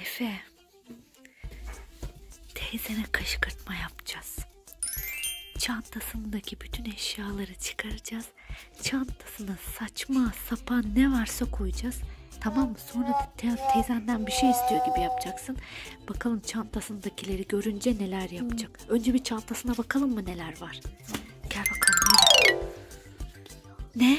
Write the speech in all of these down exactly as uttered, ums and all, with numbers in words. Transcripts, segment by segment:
Efe, teyzene kışkırtma yapacağız. Çantasındaki bütün eşyaları çıkaracağız. Çantasına saçma sapan ne varsa koyacağız. Tamam mı? Sonra da te teyzenden bir şey istiyor gibi yapacaksın. Bakalım çantasındakileri görünce neler yapacak. Önce bir çantasına bakalım mı neler var. Gel bakalım. Ne?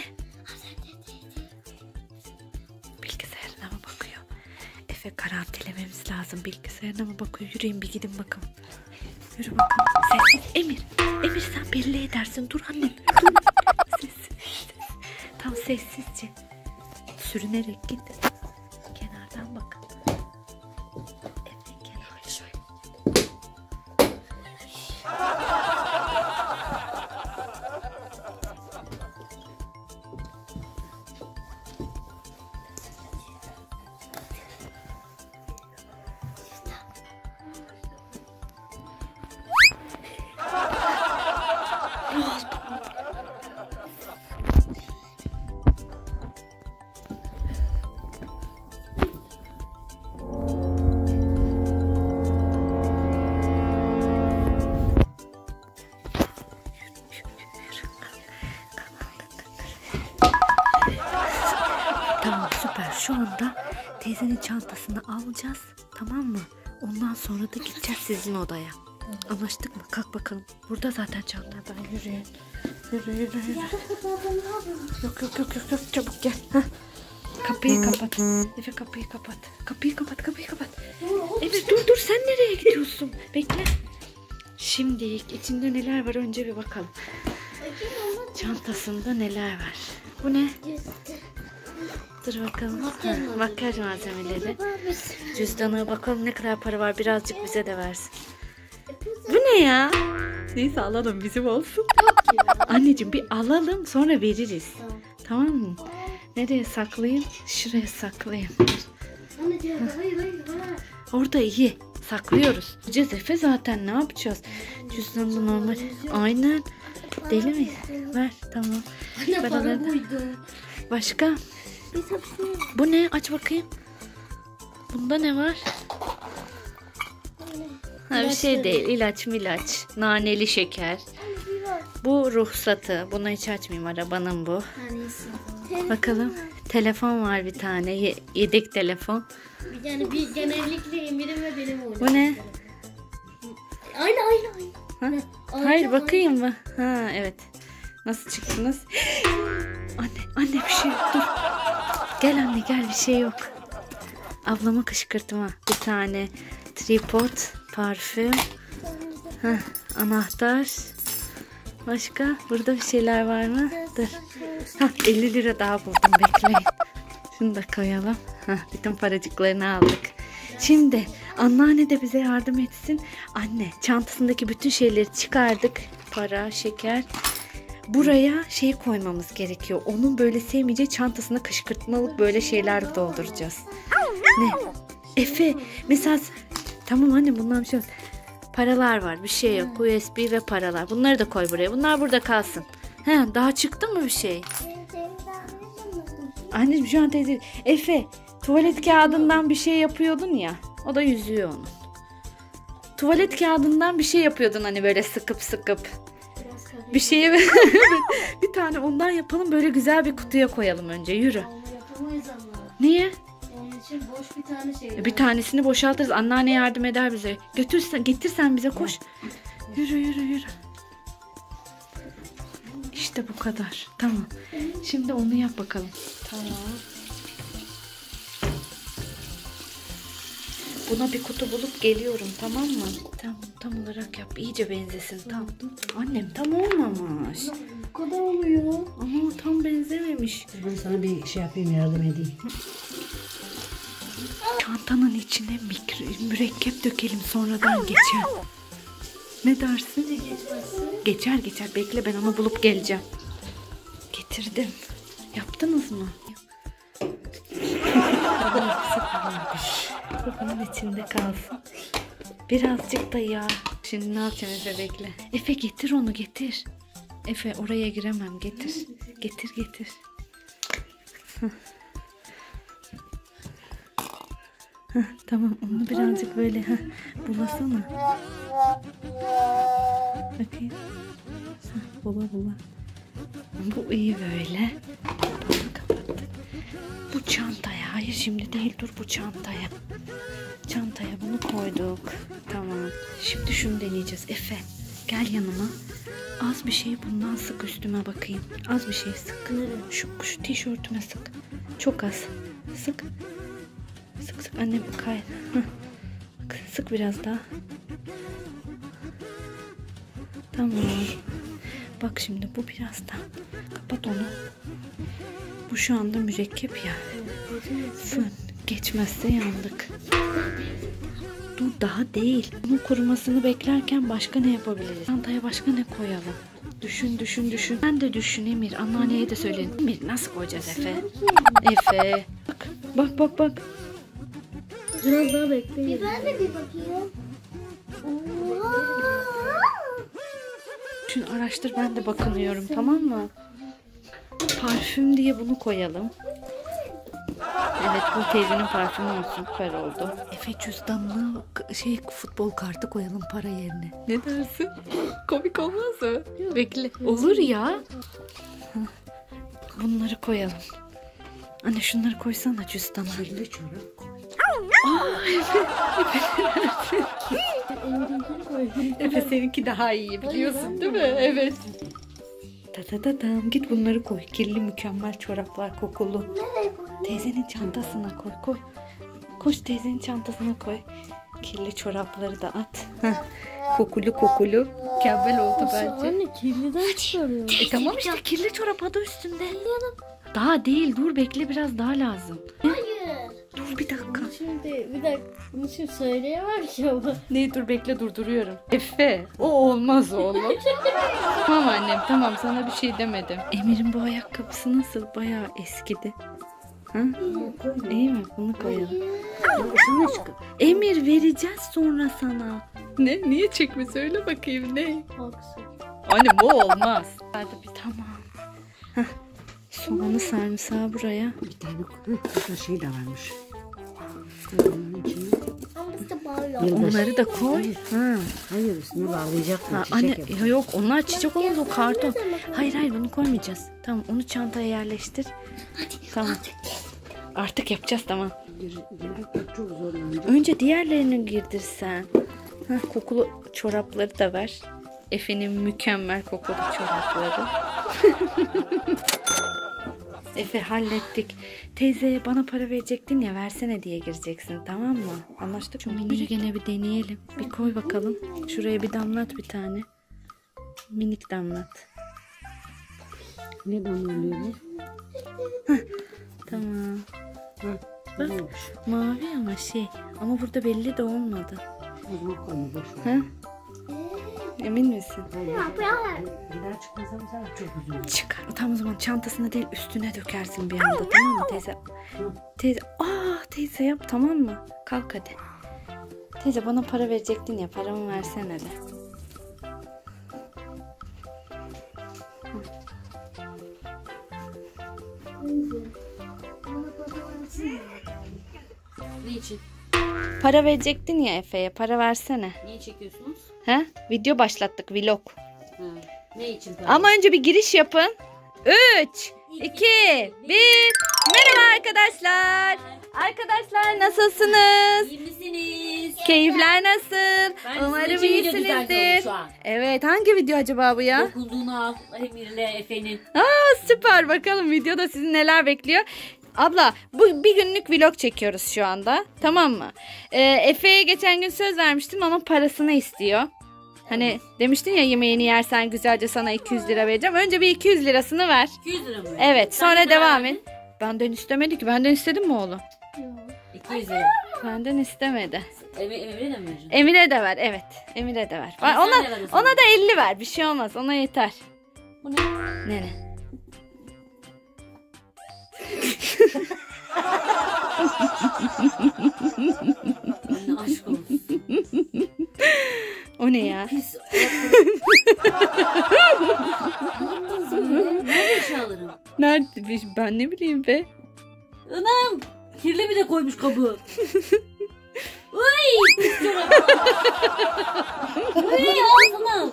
Bilgisayarına mı bakıyor? Efe, karantilememiz lazım. Bilgisayarına mı bakıyor? Yürüyün bir gidin bakalım. Yürü bakalım. Sessiz. Emir. Emir sen belli edersin. Dur annem. Dur. Sessiz. Tam sessizce. Sürünerek git. Kenardan bak. Evet, kenardan. Tamam, süper. Şu anda teyzenin çantasını alacağız. Tamam mı? Ondan sonra da gideceğiz sizin odaya. Anlaştık mı? Kalk bakalım. Burada zaten çantadan yürüyün. Yürü yürü yürü. Yok yok yok yok yok. Çabuk gel. Heh. Kapıyı kapat. Efe, kapıyı kapat. Kapıyı kapat kapıyı kapat. Emir dur dur, sen nereye gidiyorsun? Bekle. Şimdi içinde neler var önce bir bakalım. Çantasında neler var? Bu ne? Dur bakalım. Ha, makyaj malzemeleri. Cüzdanı, bakalım ne kadar para var, birazcık bize de versin. Bu ne ya? Neyse alalım, bizim olsun. Anneciğim bir alalım, sonra veririz. Tamam mı? Nereye saklayayım? Şuraya saklayayım. Orada iyi. Saklıyoruz. Efe zaten ne yapacağız? Cüzdanı normal. Aynen. Deli mi? Ver tamam. Başka? Bu ne? Aç bakayım. Bunda ne var? Ha, bir şey değil. İlaç milaç. Naneli şeker. Bu ruhsatı. Bunu hiç açmayayım. Arabanın bu. Bakalım. Telefon var bir tane. Ye yedek telefon. Yani bir genellikle Emir'im ve benim oynadım. Bu ne? Aynı aynı aynı. Ha? Hayır bakayım mı? Ha evet. Nasıl çıktınız? Anne anne bir şey yok. Dur. Gel anne gel, bir şey yok. Ablama kışkırtma. Bir tane tripod, parfüm. Heh, anahtar. Başka? Burada bir şeyler var mı? Dur. Hah, elli lira daha buldum, bekleyin. Şunu da koyalım. Hah, bütün paracıklarını aldık. Şimdi anneanne de bize yardım etsin. Anne, çantasındaki bütün şeyleri çıkardık. Para, şeker. Buraya şey koymamız gerekiyor. Onun böyle sevmeyeceği çantasına kışkırtmalık böyle şeyler dolduracağız. Ne? Efe mesela, tamam anne bundan bir şey yok. Paralar var, bir şey yok. U S B ve paralar. Bunları da koy buraya. Bunlar burada kalsın. He, daha çıktı mı bir şey? Anneciğim şu an teyze. Efe, tuvalet kağıdından bir şey yapıyordun ya. O da yüzüyor onun. Tuvalet kağıdından bir şey yapıyordun hani, böyle sıkıp sıkıp. Bir şeye bir tane ondan yapalım, böyle güzel bir kutuya koyalım önce. Yürü. Yapamayız ama. Niye? Onun için boş bir tane şey. Bir tanesini boşaltırız. Anneanne yardım eder bize. Götürsen, getirsen bize, koş. Yürü yürü yürü. İşte bu kadar. Tamam. Şimdi onu yap bakalım. Tamam. Buna bir kutu bulup geliyorum, tamam mı? Tamam, tam olarak yap. İyice benzesin. Tamam. Annem tam olmamış. Bu kadar oluyor. Ama tam benzememiş. Ben sana bir şey yapayım, yardım edeyim. Çantanın içine mikro, mürekkep dökelim, sonradan geçer. Ne dersin? Geçer geçer. Bekle, ben onu bulup geleceğim. Getirdim. Yaptınız mı? Bu bunun içinde kalsın. Birazcık da yağ. Şimdi ne yapacağım Efe, bekle. Efe getir onu, getir. Efe oraya giremem, getir. Getir getir. Heh, tamam onu birazcık böyle heh, bulasana. Bakayım. Heh, bula bula. Bu iyi böyle. Bunu kapattık. Bu çantaya. Hayır şimdi değil, dur bu çantaya. Çantaya bunu koyduk. Tamam. Şimdi şunu deneyeceğiz. Efe gel yanıma. Az bir şey bundan sık üstüme bakayım. Az bir şey sık. Şu, şu tişörtüme sık. Çok az. Sık. Sık sık annem kay. Sık biraz daha. Tamam. Bak şimdi bu biraz daha. Kapat onu. Bu şu anda mürekkep ya. Fön. Geçmezse yandık. Dur daha değil. Bunun kurumasını beklerken başka ne yapabiliriz? Çantaya başka ne koyalım? Düşün düşün düşün. Ben de düşün Emir. Anneanneye de söyleyin. Emir nasıl koyacağız Efe? Efe. Bak bak bak bak. Biraz daha bekleyin. Ben de bir bakayım. Düşün araştır, ben de bakınıyorum, tamam mı? Parfüm diye bunu koyalım. Evet bu teyzenin parfümü olsun, süper oldu. Efe cüzdanına şey futbol kartı koyalım para yerine. Ne dersin? Komik olmaz mı? Bekle. Olur ya. Bunları koyalım. Anne şunları koysana cüzdana. Kirli çorap koy. Efe seninki daha iyi biliyorsun değil mi? Evet. Ta ta ta tam git bunları koy. Kirli mükemmel çoraplar kokulu. Teyzenin çantasına koy koy. Koş teyzenin çantasına koy. Kirli çorapları da at. Heh. Kokulu kokulu. Mükemmel oldu bence. Anne kirliden çıkarıyor. E tamam işte kirli çorap adı üstünde. Daha değil, dur bekle, biraz daha lazım. Hayır. Dur bir dakika. Şimdi bir dakika. Bunu şimdi söyleyemem ki ama. Ne, dur bekle, durduruyorum. Efe o olmaz oğlum. Tamam annem tamam, sana bir şey demedim. Emir'in bu ayakkabısı nasıl? Bayağı eskidi. Ha? İyi mi? Bunu koyalım. Şunu çıkar. Emir vereceğiz sonra sana. Ne? Niye çekme? Söyle bakayım ne? Haksız. Anne bu olmaz. Hadi bir tamam. Hah. Soğanı sarımsağı buraya. Bir tane koy. Burada şey de varmış. Onun içine. Ama işte bağırıyor. Onları da koy. Ha. Hayır üstüne bağlayacaksın. Ha, Çiçek anne yapacak. ya yok onlar çiçek olmaz, o karton. Hayır hayır bunu koymayacağız. Tamam onu çantaya yerleştir. Hadi tamam. Artık yapacağız tamam. Gir- girmek çok zorlanacak. Önce diğerlerini girdirsen. Hah, kokulu çorapları da ver. Efe'nin mükemmel kokulu çorapları. Efe hallettik. Teyze bana para verecektin ya, versene diye gireceksin, tamam mı? Anlaştık mı? Mini gene bir deneyelim. Bir koy bakalım. Şuraya bir damlat bir tane. Minik damlat. Ne damlıyor bu? Tamam. Ha, neymiş? Mavi ama şey. Ama burada belli de olmadı. O zaman koyma boş ver. Ha? Emin misin? Bir daha çıkmazsa mesela çok üzülürüm. Çıkar. Tamam o zaman çantasına değil üstüne dökersin bir anda, tamam mı teyze? Teyze, aa teyze yap tamam mı? Kalk hadi. Teyze bana para verecektin ya, paramı versene de. Ne için? Para verecektin ya Efe'ye, para versene. Niye çekiyorsunuz? He? Video başlattık, vlog. Ha. Ne için? Ama önce bir giriş yapın. üç, iki, bir. Merhaba arkadaşlar. Arkadaşlar nasılsınız? İyi misiniz? Keyifler nasıl? Ben Umarım size video düzenliyorum iyisinizdir. şu an. Evet, hangi video acaba bu ya? Dokunduğunu al Emir'le Efe'nin. Aa süper, bakalım videoda sizi neler bekliyor. Abla bu bir günlük vlog çekiyoruz şu anda, tamam mı? Ee, Efe'ye geçen gün söz vermiştim ama parasını istiyor. Hani demiştin ya yemeğini yersen güzelce sana iki yüz lira vereceğim. Önce bir iki yüz lirasını ver. iki yüz lira mı? Evet Sen sonra ne devam verdin? et. Benden istemedi ki, benden istedin mi oğlum? iki yüz lira. Benden istemedi. Emir, Emir'e de mi vereceksin? Emir'e de ver, evet. Emir'e de ver. Sen Ona, ne verirsin? ona da elli ver, bir şey olmaz, ona yeter. Bu ne? Ne ne? Anne aşk olsun. O ne ya? Pis. Nerede eşyalarım? Nerede? Ben ne bileyim be. Anam. Kirli bir de koymuş kabı. Hey ağzına.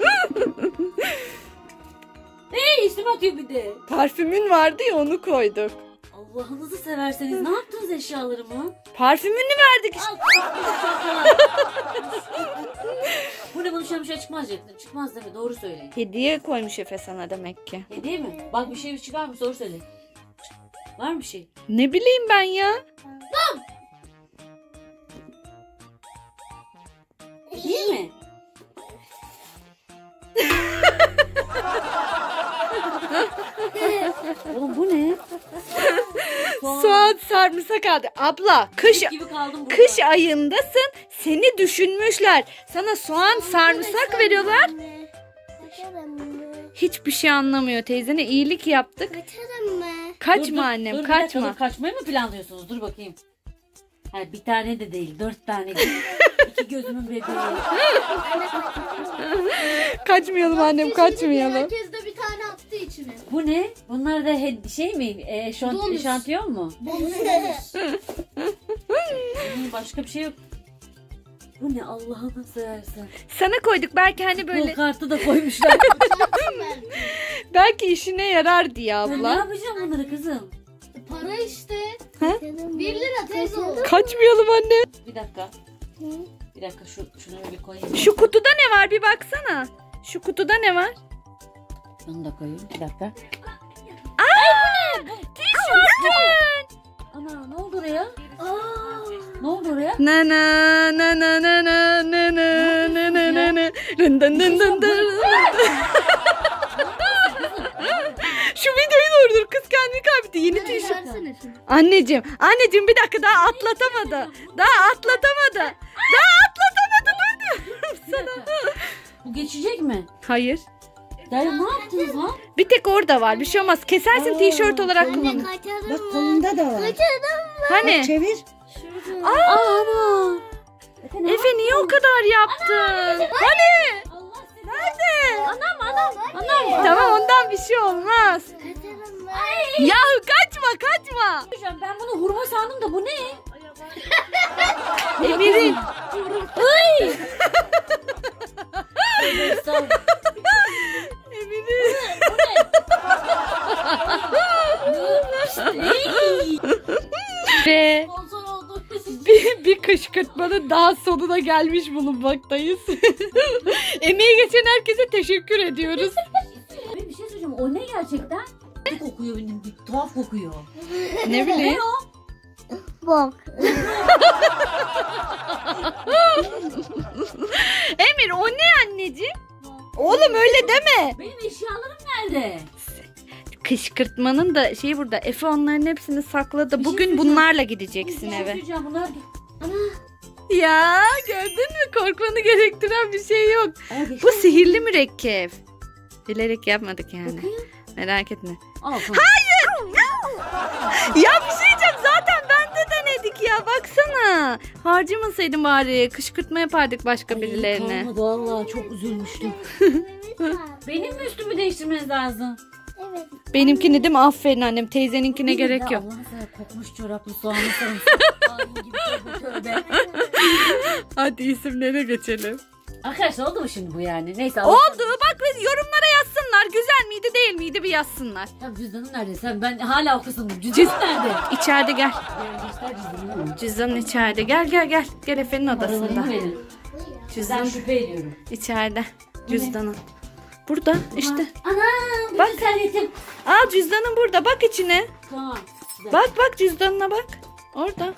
Hey üstüme atıyor bir de. Parfümün vardı ya onu koyduk. Allah'ınızı severseniz ne yaptınız eşyalarımı? Parfümünü verdik işte. Al. Bu ne, bunun şu an bir şey çıkmaz Cettin. Çıkmaz değil mi? Doğru söyleyin. Hediye koymuş Efe sana demek ki. Hediye mi? Bak bir şey çıkar mı? Doğru söyle. Var mı bir şey? Ne bileyim ben ya. Değil mi? Oğlum bu ne? Soğan. Soğan sarımsak aldı. Abla kış gibi kaldım burada. kış ayındasın. Seni düşünmüşler. Sana soğan sarımsak veriyorlar. Hiçbir şey anlamıyor. Teyzene iyilik yaptık. Dur, Kaçma dur, annem, dur, bir dakika, kaçma. dur. Kaçmayı mı planlıyorsunuz? Dur bakayım. Ha, bir tane de değil, dört tane değil. İki gözümün bebeği. Kaçmayalım annem, kaçmayalım. Herkes de bir tane attı içine. Bu ne? Bunlar da he- şey mi? E, şont Bonus. şantiyon mu? Bonus. Hmm, başka bir şey yok. Bu ne Allah'ını seversen. Sana koyduk belki hani Böyle... böyle kartı da koymuşlar. belki işine yarar diye Ben ne abla. yapacağım bunları kızım? Para işte. Ha? Bir lira teyze o. Kaçmayalım anne. Bir dakika. Bir dakika şu şunu bir koyayım. Şu kutuda ne var bir baksana. Şu kutuda ne var? Onu da koyayım. Bir dakika. Tişörtün. Ana ne oldu oraya? Aa, ne oldu oraya? Na na na na na na na na na na na na. Rın dın dın dın dın. Şu videoyu durdur. Kız kendini kaybetti. Yeni tişört. Versene şunu. Anneciğim, anneciğim bir dakika daha atlatamadı. Daha atlatamadı. Daha atlatamadı. Dur diyorum Bir sana. dakika. Bu geçecek mi? Hayır. Dayı ne yaptınız lan? Bir tek orada var. Bir şey olmaz. Kesersin Aa, tişört olarak Anne kullan. kaçalım Bak mı? kolunda da var. Hani? Çevir. Aa, ana. Efe, ne Efe niye o kadar yaptın? Hani? Allah seni. Nerede? Anam anam. Anam. Tamam ondan bir şey olmaz. Kaçalım mı? Ya kaçma kaçma. Hocam ben bunu hurma sandım da bu ne? Emir'in. Ay. Tövbe estağfurullah. Emir'in. Ey. Ve Sponsor oldu. bir, bir kışkırtmanın daha sonuna gelmiş bulunmaktayız. Emeği geçen herkese teşekkür ediyoruz. Bir şey söyleyeceğim. O ne gerçekten? Ne kokuyor benim? Bir tuhaf kokuyor. Ne bileyim. Ne o? Bak. Emir o ne anneciğim? Oğlum öyle deme. Benim eşyalarım nerede? Kışkırtmanın da şeyi burada. Efe onların hepsini sakladı. Bir şey Bugün söyleyeceğim. bunlarla Bir gideceksin şey eve. söyleyeceğim. Bunlar... Ana. Ya gördün mü? Korkmanı gerektiren bir şey yok. Aa, geçen- Bu sihirli mürekkep. Bilerek yapmadık yani. Bakayım. Merak etme. Al sana. Ya bir şey diyeceğim. Zaten ben de denedik ya. Baksana. Harcamasaydın bari. Kışkırtma yapardık başka Ay, birilerine. kalmadı vallahi çok üzülmüştüm. Benim mi üstümü değiştirmeniz lazım? Evet. Benimkini değil mi? Aferin annem. Teyzeninkine Benim gerek de yok. Allah'ın sana kokmuş çoraplı soğanlı sarımsak. Ay gibi tövbe tövbe. Hadi isimlere geçelim. Arkadaşlar oldu mu şimdi bu yani? Neyse. Allah- Oldu. Bak yorumlara yazsınlar. Güzel miydi değil miydi bir yazsınlar. Ya cüzdanın nerede? Sen ben hala o kısımdayım. Cüzdanın nerede? İçeride gel. Gel göster cüzdanını. Cüzdanın içeride. Gel gel gel. Gel Efe'nin odasında. Paralarımı verin. Ben Cüzdan şüphe ediyorum. içeride. Cüzdanın. Burada işte. Anam. Bak. Bütün servetim. Aa cüzdanın burada. Bak içine. Tamam. Güzel. Bak bak cüzdanına bak. Orada.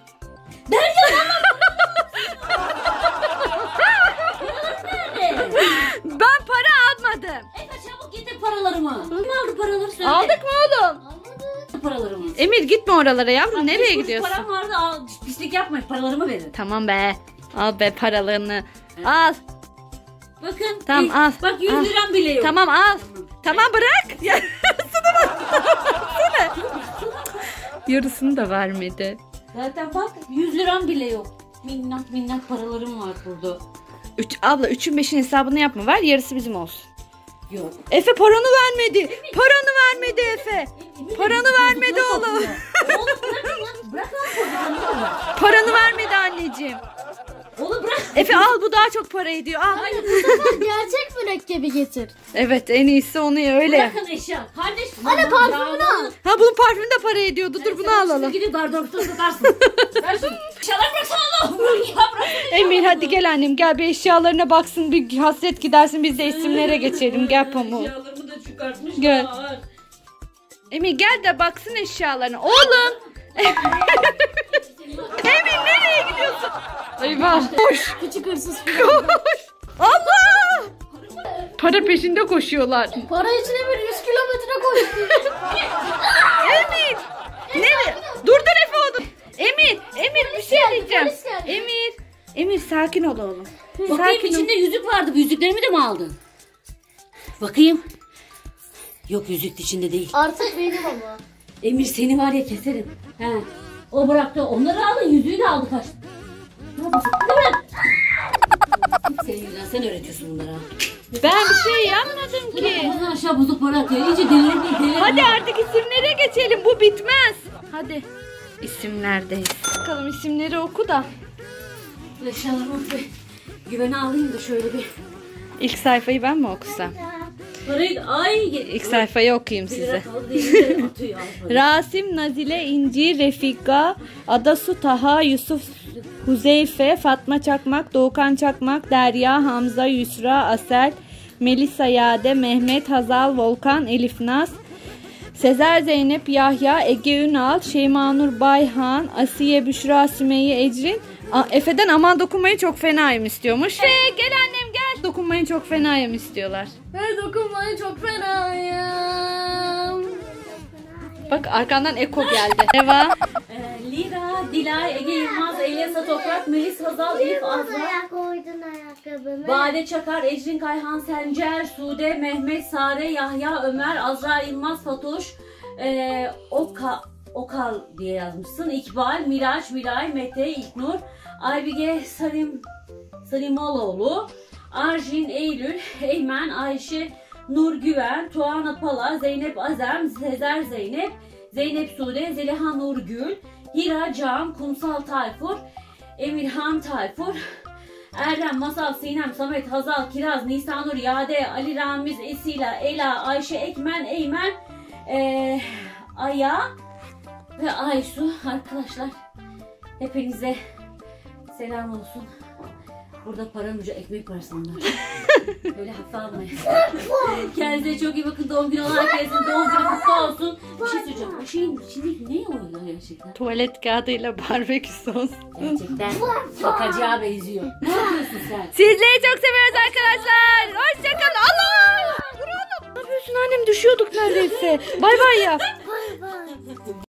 Nerede? Ben para almadım. Efe çabuk getir paralarımı. Kim aldı paraları söyle. Aldık mı oğlum? Aldı paralarımı. Emir gitme oralara yavrum. Bak, Nereye beş kuruş gidiyorsun? Param vardı. Al, pislik yapma. Paralarımı verin. Tamam be. Al be paralarını. Al. Bakın. Tamam, bir- al, Bak yüz al. liram bile yok. Tamam al. Tamam bırak. Yarısını bak. Yarısını da vermedi. Zaten bak yüz liram bile yok. Minnak minnak paralarım var burada. Üç, abla üçün beşin hesabını yapma. Ver yarısı bizim olsun. Yok. Efe paranı vermedi. Paranı vermedi Efe. Paranı vermedi oğlum. Oğlum bırak lan. Bırak lan. Bırak lan. Paranı vermedi anneciğim. Oğlum bırak. Efe al, bu daha çok para ediyor. Al. Hayır bu sefer gerçek mürekkebi getir. Evet, en iyisi onu öyle yap. Bırakın eşya. Kardeş. Anne parfümünü al. Ha, bunun parfümü de para ediyordu. Dur bunu alalım. Gidip gardıropta satarsın. Ver şunu. Eşyalar bıraksana Allah'ım. Ya bırak. Emir hadi gel annem, gel bir eşyalarına baksın, bir hasret gidersin, biz de isimlere geçelim. Gel Pamuk. Eşyalarımı da çıkartmışlar. Gel. Emir gel de baksın eşyalarına. Oğlum. Emir nereye gidiyorsun? Eyvah. Koş. Küçük hırsız. Koş. Allah. Para peşinde koşuyorlar. Para içine bir yüz kilometre koştu. Emir. Nereye? Durdur Efe onu. Emir. Emir bir şey diyeceğim. polis geldi. Emir. Emir sakin ol oğlum. Bakayım Sakin ol. içinde yüzük vardı. Bu yüzüklerimi de mi aldın? Bakayım. Yok, yüzük içinde değil. Artık benim ama. Emir seni var ya keserim. He. O bıraktı. Onları aldı. Yüzüğü de aldı kaçtı. Ne yapıyorsun? Değil mi? Senin yüzünden sen öğretiyorsun bunlara. Ben bir şey yapmadım ki. Buradan aşağı bozuk para atıyor. İyice delirdin delirdin. Hadi artık isimlere geçelim. Bu bitmez. Hadi. İsimlerdeyiz. Bakalım isimleri oku da. Eşyalarımı bir güvene alayım da şöyle bir. İlk sayfayı ben mi okusam? Parayı da ay. İlk sayfayı okuyayım Bir lira size. kaldı deyince atıyor. Rasim, Nazile, İnci, Refika, Adasu, Taha, Yusuf, Huzeyfe, Fatma Çakmak, Doğukan Çakmak, Derya, Hamza, Yusra, Asel, Melisa, Yade, Mehmet, Hazal, Volkan, Elif Naz, Sezer, Zeynep, Yahya, Ege Ünal, Şeymanur, Bayhan, Asiye, Büşra, Sümeyye, Ecrin. A- Efe'den aman dokunmayı çok fenayım istiyormuş. Efe gel annem gel. Dokunmayı çok fenayım istiyorlar. Ben dokunmayı çok fenayım. Bak arkandan eko geldi. Eva. Ee, Lira, Dilay, Ege Yılmaz, Elyasa Toprak, Melis Hazal, Elif Azra, koydun ayakkabımı. Bade Çakar, Ecrin Kayhan, Sencer, Sude, Mehmet, Sare, Yahya, Ömer, Azra Yılmaz, Fatoş, ee, Oka, Okal diye yazmışsın. İkbal, Miraç, Miray, Mete, İlknur, Aybige, Salim, Salimaloğlu, Arjin, Eylül, Eymen, Ayşe, Nur Güven, Tuana Pala, Zeynep Azem, Sezer Zeynep, Zeynep Sude, Zeliha Nurgül, Hira Can, Kumsal Tayfur, Emirhan Tayfur, Erdem, Masal, Sinem, Samet, Hazal, Kiraz, Nisanur, Yade, Ali Ramiz, Esila, Ela, Ayşe, Ekmen, Eymen, ee, Aya ve Aysu. Arkadaşlar hepinize selam olsun. Burada para müce ekmek var sanırım. Böyle hafife almayın. Kendinize çok iyi bakın. Doğum günü olan herkesin doğum günü kutlu olsun. Bir şey söyleyeceğim. O şeyin içindeki ne oluyor gerçekten? Tuvalet kağıdıyla barbekü sos. Gerçekten şakacıya benziyor. Ne yapıyorsun sen? Sizleri çok seviyoruz arkadaşlar. Hoşçakalın. Allah! Dur oğlum. Ne yapıyorsun annem? Düşüyorduk neredeyse. Bay bay ya.